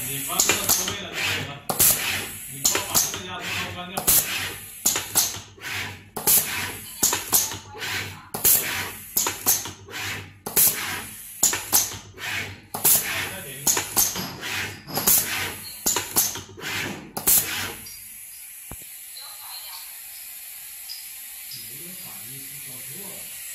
你关这个车位了就可以了，你帮我把这个压缩槽关掉。再点一下。有点反应是说错了。